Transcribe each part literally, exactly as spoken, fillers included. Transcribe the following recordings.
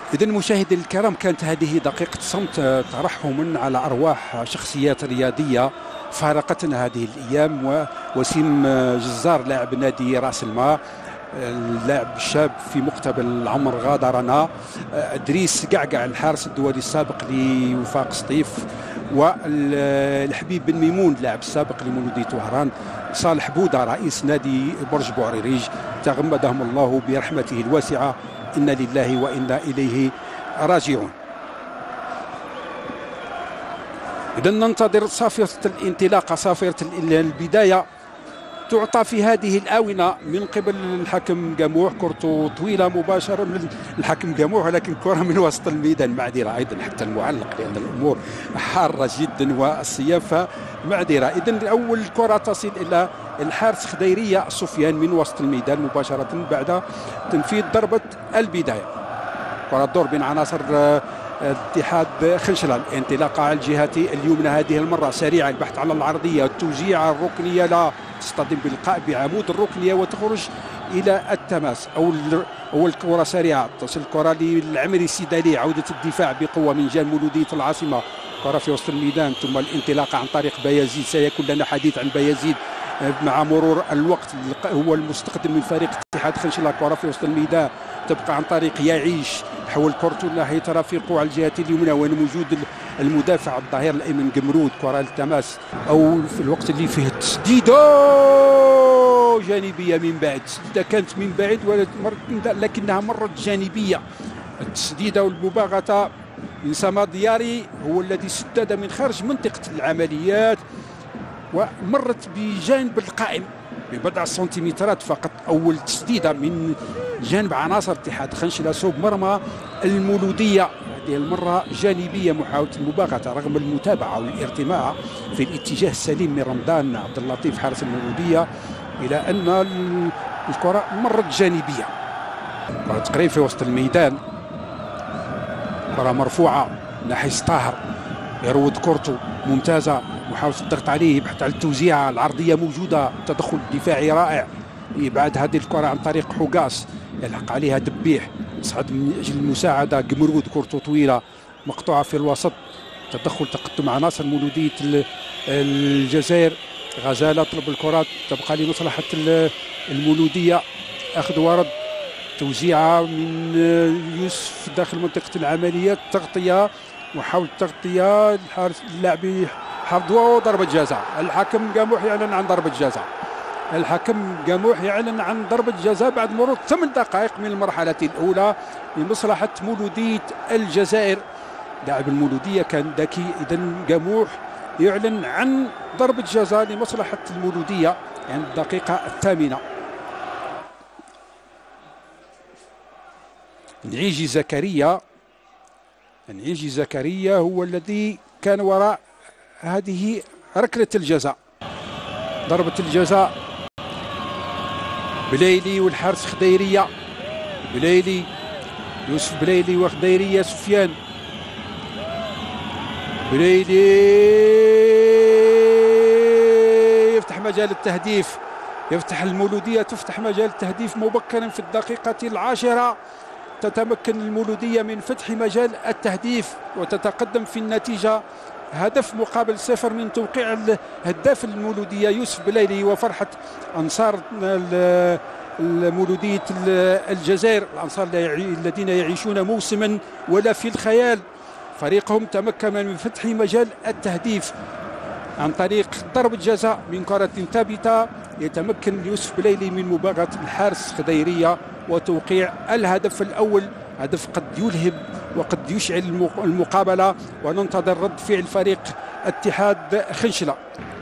إذا مشاهدي الكرام، كانت هذه دقيقة صمت ترحم على أرواح شخصيات رياضية فارقتنا هذه الأيام. ووسيم جزار لاعب نادي رأس الماء، اللاعب الشاب في مقتبل العمر غادرنا، ادريس قعقع الحارس الدولي السابق لوفاق سطيف، والحبيب بن ميمون اللاعب السابق لمولودية وهران، صالح بودة رئيس نادي برج بوعريريج، تغمدهم الله برحمته الواسعة، إنا لله وإنا إليه راجعون. إذا ننتظر صافرة الانطلاقة، صافرة البداية تعطى في هذه الآونة من قبل الحكم قاموح. كرة طويلة مباشرة من الحكم قاموح، ولكن كرة من وسط الميدان، معذرة أيضا حتى المعلق لأن الأمور حارة جدا والصيافة معذرة. إذا أول كرة تصل إلى الحارس خديرية سفيان من وسط الميدان مباشرة بعد تنفيذ ضربة البداية. كرة دور بين عناصر اتحاد خنشلة، الانطلاقة على الجهة اليمنى هذه المرة سريعة، البحث على العرضية، التوزيع الركنية لا تصطدم بالقاء بعمود الركنية وتخرج إلى التماس. أول أول كرة سريعة تصل الكرة للعمري السيدالي، عودة الدفاع بقوة من جانب مولودية العاصمة، كرة في وسط الميدان ثم الانطلاقة عن طريق بايزيد. سيكون لنا حديث عن بايزيد مع مرور الوقت، هو المستخدم من فريق اتحاد خنشلة. كرة في وسط الميدان تبقى عن طريق يعيش، حول كرته ناحية رفيقه على الجهة اليمنى، وين موجود المدافع الظهير الأيمن قمرود. كرة التماس أو في الوقت اللي فيه التسديدة جانبية من بعد، التسديدة كانت من بعيد لكنها مرت جانبية. التسديدة والمباغتة من سما دياري هو الذي سدد من خارج منطقة العمليات ومرت بجانب القائم ببضع سنتيمترات فقط. أول تسديدة من جانب عناصر اتحاد خنشلة صوب مرمى المولودية، هذه المرة جانبية، محاولة المباغتة رغم المتابعة والارتماع في الاتجاه السليم من رمضان عبد اللطيف حارس المولودية، إلى أن الكرة مرت جانبية. كرة تقريبا في وسط الميدان، كرة مرفوعة ناحية طاهر، يروض كورته ممتازة، محاولة الضغط عليه، يبحث عن التوزيع، العرضية موجودة، تدخل دفاعي رائع، يبعد هذه الكرة عن طريق حقاس، يلحق عليها دبيح، يصعد من أجل المساعدة قمرود، كورته طويلة مقطوعة في الوسط، تدخل تقدم عناصر مولودية الجزائر. غزالة طلب الكرات تبقى لمصلحة المولودية، أخذ ورد، توزيعة من يوسف داخل منطقة العمليات، تغطية، محاولة تغطية، الحارس اللاعب حفظوا ضربة جزاء. الحكم قاموح يعلن عن ضربة جزاء، الحكم قاموح يعلن عن ضربة جزاء بعد مرور ثمان دقائق من المرحلة الأولى لمصلحة مولودية الجزائر. لاعب المولودية كان ذكي، إذا قاموح يعلن عن ضربة جزاء لمصلحة المولودية عند الدقيقة الثامنة. نعيجي زكريا، نعيجي زكريا هو الذي كان وراء هذه ركلة الجزاء. ضربة الجزاء بليلي والحارس خديرية، بليلي يوسف بليلي وخديرية سفيان. بليلي يفتح مجال التهديف، يفتح المولودية، تفتح مجال التهديف مبكرا في الدقيقة العاشرة، تتمكن المولودية من فتح مجال التهديف وتتقدم في النتيجة هدف مقابل صفر من توقيع الهداف المولودية يوسف بليلي وفرحة أنصار المولودية الجزائر، الأنصار الذين يعيشون موسما ولا في الخيال. فريقهم تمكن من فتح مجال التهديف عن طريق ضربة جزاء من كرة ثابتة، يتمكن يوسف بليلي من مباغاة الحارس خديرية وتوقيع الهدف الأول، هدف قد يلهم وقد يشعل المقابلة، وننتظر رد فعل فريق اتحاد خنشلة.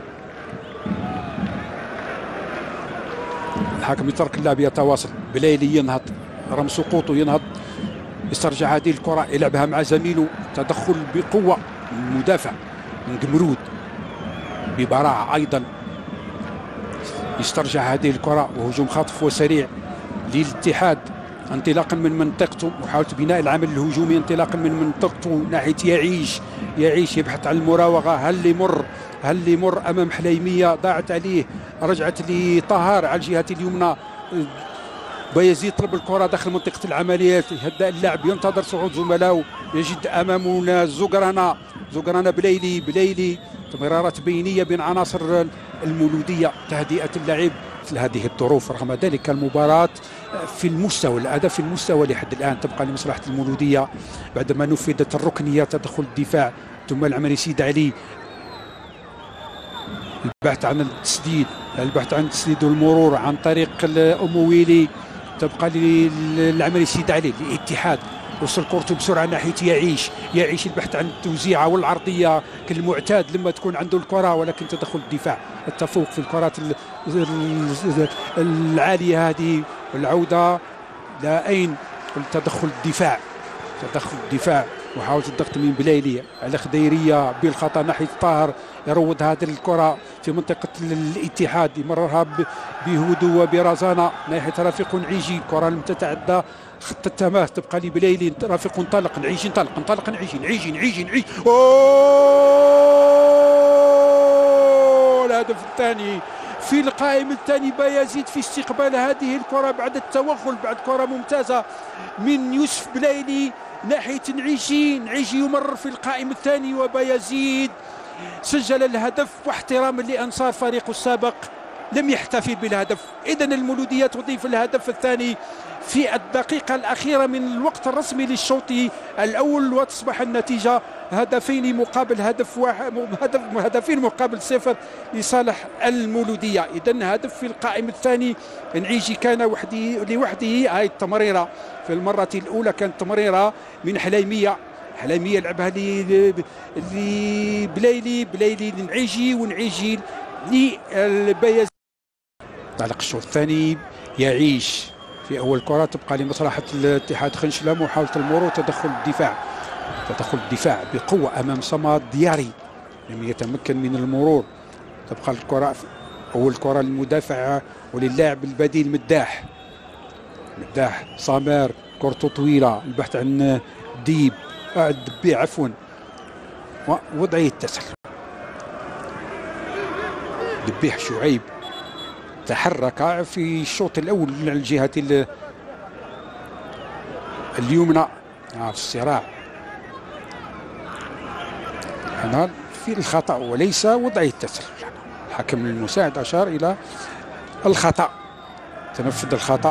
الحكم يترك اللاعب يتواصل، بليلي ينهض رغم سقوطه، ينهض يسترجع هذه الكرة، يلعبها مع زميله، تدخل بقوة من المدافع من قمرود ببراعة أيضا، يسترجع هذه الكرة وهجوم خاطف وسريع للاتحاد انطلاقا من منطقته، محاولة بناء العمل الهجومي انطلاقا من منطقته ناحية يعيش، يعيش يبحث عن المراوغة، هل يمر هل يمر أمام حليمية، ضاعت عليه، رجعت لطهار على الجهة اليمنى، بايزيد طلب الكره داخل منطقه العمليات، يهدأ اللاعب ينتظر صعود زملائه، يجد امامنا زقرانه زقرانه بليلي بليلي تمريرات بينيه بين عناصر المولوديه، تهدئه اللاعب مثل هذه الظروف. رغم ذلك المباراه في المستوى الاداء في المستوى لحد الان تبقى لمصلحه المولوديه بعدما نفذت الركنيه، تدخل الدفاع ثم العمري سيد علي، البحث عن التسديد البحث عن التسديد والمرور عن طريق أمويلي، تبقى للعمري سيد علي للاتحاد، وصل كورته بسرعه ناحيه يعيش يعيش البحث عن التوزيعه والعرضيه كالمعتاد لما تكون عنده الكره، ولكن تدخل الدفاع، التفوق في الكرات العاليه هذه والعوده لا اين تدخل الدفاع تدخل الدفاع محاولة الضغط من بليلي على خديرية بالخطأ ناحية طاهر، يروض هذه الكرة في منطقة الاتحاد، يمررها بهدوء وبرزانة ناحية رفيق نعيجي، كرة لم تتعدى خط التماس، تبقى لبليلي، رفيق انطلق نعيجي انطلق انطلق نعيجي نعيجي نعيجي نعيجي أوه الهدف الثاني في القائم الثاني. بايزيد في استقبال هذه الكرة بعد التوغل، بعد كرة ممتازة من يوسف بلايلي ناحية نعيجي، نعيجي يمرر في القائم الثاني وبايزيد سجل الهدف، واحتراما لأنصار فريقه السابق لم يحتفل بالهدف. إذن المولودية تضيف الهدف الثاني في الدقيقة الأخيرة من الوقت الرسمي للشوط الأول، وتصبح النتيجة هدفين مقابل هدف واحد، هدف هدفين مقابل صفر لصالح المولودية. إذن هدف في القائم الثاني، نعيجي كان وحده لوحده، هاي التمريرة في المرة الأولى كانت تمريرة من حليمية حليمية لعبها لبليلي بليلي لنعيجي ونعيجي لبيازيد. تعلق الشوط الثاني يعيش في أول كرة تبقى لمصلحة الاتحاد خنشلة، محاولة المرور، تدخل الدفاع تدخل الدفاع بقوة أمام صمد دياري لم يتمكن من المرور، تبقى الكرة أول كرة للمدافع وللاعب البديل مداح مداح صامر، كرته طويلة، البحث عن ديب الدبي عفوا، ووضعية تسلل. دبيح شعيب تحرك في الشوط الأول على الجهة اليمنى في الصراع هنا في الخطأ وليس وضعية تسلل. الحكم المساعد أشار إلى الخطأ، تنفذ الخطأ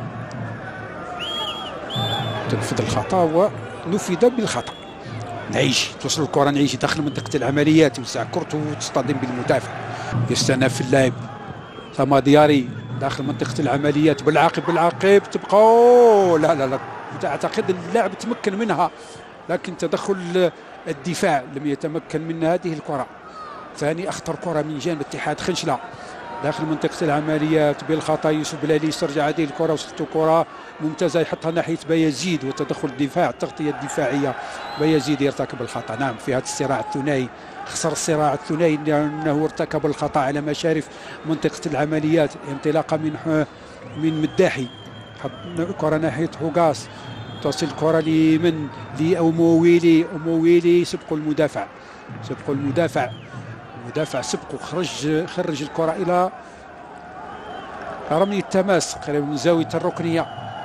تنفذ الخطأ ونفذ بالخطأ. نعيش توصل الكرة نعيش داخل منطقة العمليات، يوسع كرته وتصطدم بالمدافع، يستناف اللاعب ثم دياري داخل منطقة العمليات بالعاقب بالعاقب تبقى أوه لا لا لا أعتقد اللاعب تمكن منها، لكن تدخل الدفاع لم يتمكن من هذه الكرة. ثاني أخطر كرة من جانب اتحاد خنشلة داخل منطقة العمليات بالخطأ، يوسف بلالي يسترجع هذه الكرة، وصلت كرة ممتازة يحطها ناحية بايزيد وتدخل الدفاع، التغطية الدفاعية، بايزيد يرتكب الخطأ. نعم في هذا الصراع الثنائي خسر الصراع الثنائي لأنه ارتكب الخطأ على مشارف منطقة العمليات، انطلاقة من من مداحي، حط كرة ناحية حوقاس، تصل الكرة لمن لأمويلي أمويلي سبقوا المدافع سبقوا المدافع المدافع سبقوا خرج خرج الكرة إلى رمي التماس قريب من زاوية الركنية.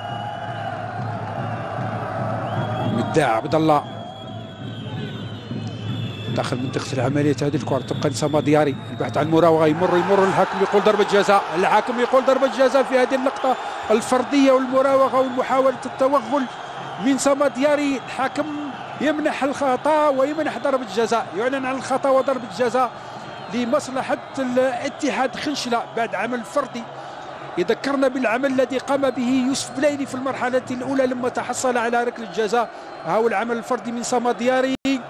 مداع عبد الله داخل منطقة العمليات، هذه الكرة تبقى لسما دياري، البحث عن مراوغة، يمر يمر الحكم يقول ضربة جزاء، الحكم يقول ضربة جزاء في هذه اللقطة الفردية والمراوغة ومحاولة التوغل من سما دياري. الحكم يمنح الخطأ ويمنح ضربة جزاء، يعلن عن الخطأ وضربة جزاء لمصلحة الاتحاد خنشلة بعد عمل فردي يذكرنا بالعمل الذي قام به يوسف بلايلي في المرحلة الأولى لما تحصل على ركلة جزاء. هاو العمل الفردي من سما دياري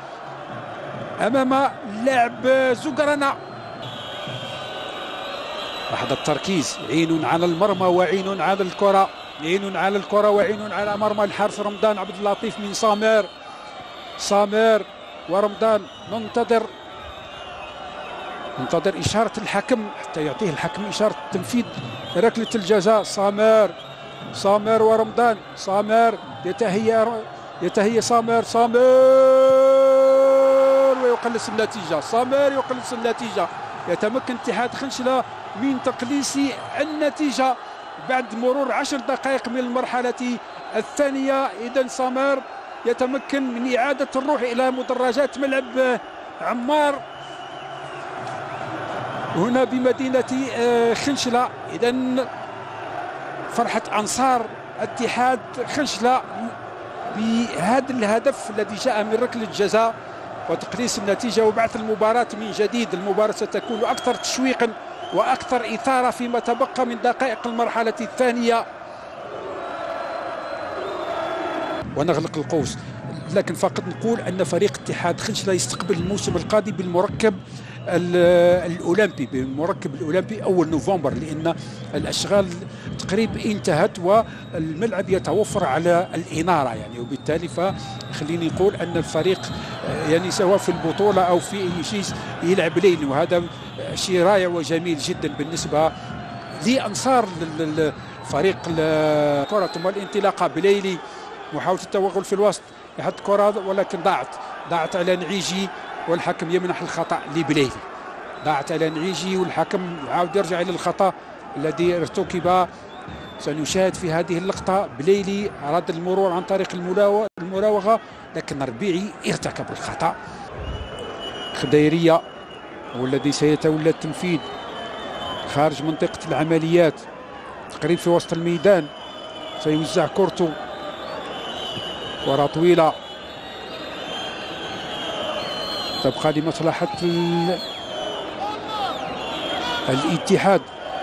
أمام اللاعب زقرانة. لحظة التركيز، عين على المرمى وعين على الكرة، عين على الكرة وعين على مرمى الحارس رمضان عبد اللطيف من سامر سامر ورمضان منتظر منتظر إشارة الحكم حتى يعطيه الحكم إشارة تنفيذ ركلة الجزاء. سامر سامر ورمضان، سامر يتهيأ يتهيأ سامر سامر ويقلص النتيجة، سامر يقلص النتيجة، يتمكن اتحاد خنشلة من تقليص النتيجة بعد مرور عشر دقائق من المرحلة الثانية. إذا سمير يتمكن من إعادة الروح إلى مدرجات ملعب عمار هنا بمدينة خنشلة. إذا فرحة أنصار اتحاد خنشلة بهذا الهدف الذي جاء من ركلة جزاء وتقليص النتيجة وبعث المباراة من جديد. المباراة ستكون أكثر تشويقا وأكثر إثارة فيما تبقى من دقائق المرحلة الثانية. ونغلق القوس، لكن فقط نقول أن فريق اتحاد خنشلة يستقبل الموسم القادم بالمركب الأولمبي بالمركب الأولمبي أول نوفمبر، لأن الأشغال تقريبا انتهت والملعب يتوفر على الإنارة يعني، وبالتالي فخليني نقول أن الفريق يعني سواء في البطولة أو في أي شيء يلعب ليلي، وهذا شيء رائع وجميل جدا بالنسبة لأنصار فريق كرة والانطلاقة بليلي. محاولة التوغل في الوسط يحط كرة ولكن ضاعت ضاعت على نعيجي والحكم يمنح الخطأ لبليلي. ضاعت على نعيجي والحكم يعاود يرجع إلى الخطأ الذي ارتكب. سنشاهد في هذه اللقطة بليلي أراد المرور عن طريق المراوغة لكن ربيعي ارتكب الخطأ. خديرية هو الذي سيتولى التنفيذ خارج منطقة العمليات تقريبا في وسط الميدان. سيوزع كورتو، كرة طويلة تبقى لمصلحة الاتحاد.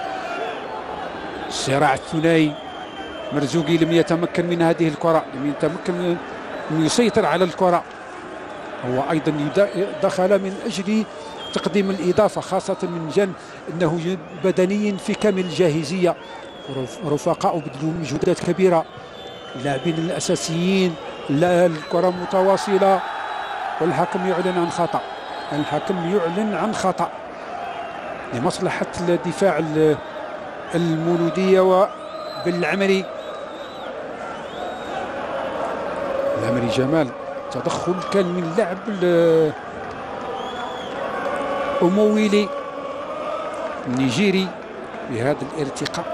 الصراع الثنائي، مرزوقي لم يتمكن من هذه الكرة، لم يتمكن من يسيطر على الكرة. هو أيضا دخل من أجل تقديم الإضافة خاصة من جانب أنه بدنيا في كامل الجاهزية. رفقاء بذلوا مجهودات كبيرة، اللاعبين الأساسيين. لا الكرة متواصلة والحكم يعلن عن خطأ. الحكم يعلن عن خطأ لمصلحة الدفاع المولودية وبالعمري. العمري جمال تدخل كان من لاعب أمويلي النيجيري بهذا الارتقاء